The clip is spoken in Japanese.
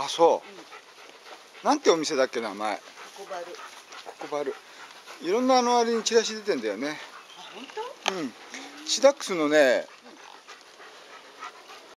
あ、そう。なんてお店だっけ、名前。 ココバル。 ココバル。いろんなあれにチラシ出てんだよね。 あ、本当？ うん。シダックスのね、